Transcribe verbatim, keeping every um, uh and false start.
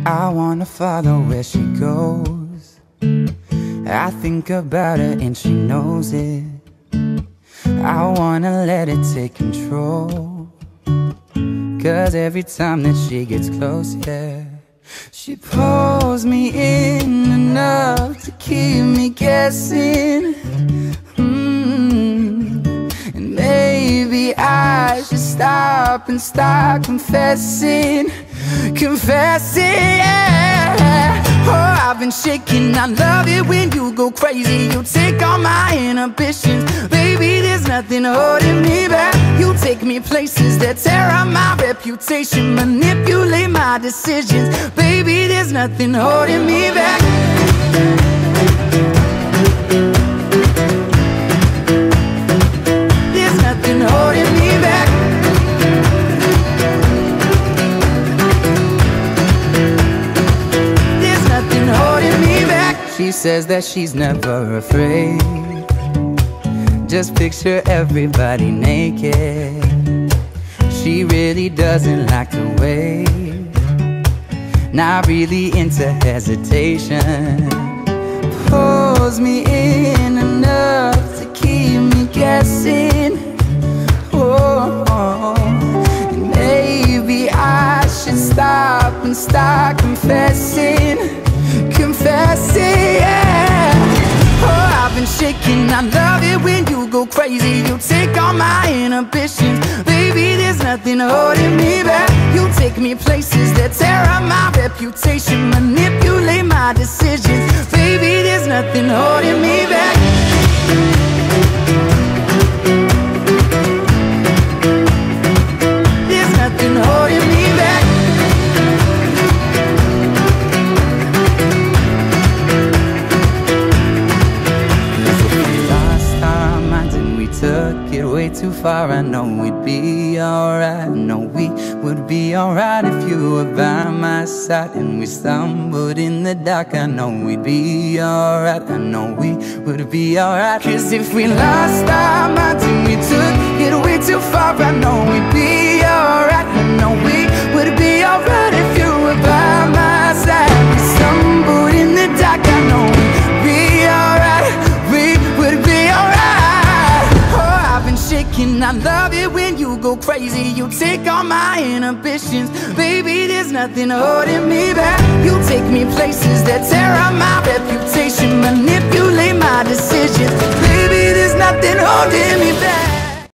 I wanna follow where she goes. I think about her and she knows it. I wanna let it take control, 'cause every time that she gets close, yeah, she pulls me in enough to keep me guessing. mm. And maybe I should stop and start confessing. Confessing, yeah. Oh, I've been shaking. I love it when you go crazy. You take all my inhibitions. Baby, there's nothing holding me back. You take me places that tear up my reputation, manipulate my decisions. Baby, there's nothing holding me back. There's nothing holding me back. She says that she's never afraid. Just picture everybody naked. She really doesn't like to wait. Not really into hesitation. Pulls me in enough to keep me guessing. Oh, maybe I should stop and start confessing. Confessing, yeah. Oh, I've been shaking. I love it when you go crazy. You take all my inhibitions. Baby, there's nothing holding me back. You take me places that tear up my reputation, manipulate my decisions. Baby, there's nothing holding me back. There's nothing holding me back. Took it way too far. I know we'd be alright. I know we would be alright if you were by my side. And we stumbled in the dark. I know we'd be alright. I know we would be alright. 'Cause if we lost our minds and we took it way too far, I know we'd be alright. I know we would be alright if you were by my side. We stumbled in the dark. I know we'd be alright. We would be alright. Shaking. I love it when you go crazy. You take all my inhibitions. Baby, there's nothing holding me back. You take me places that tear up my reputation, manipulate my decisions. Baby, there's nothing holding me back.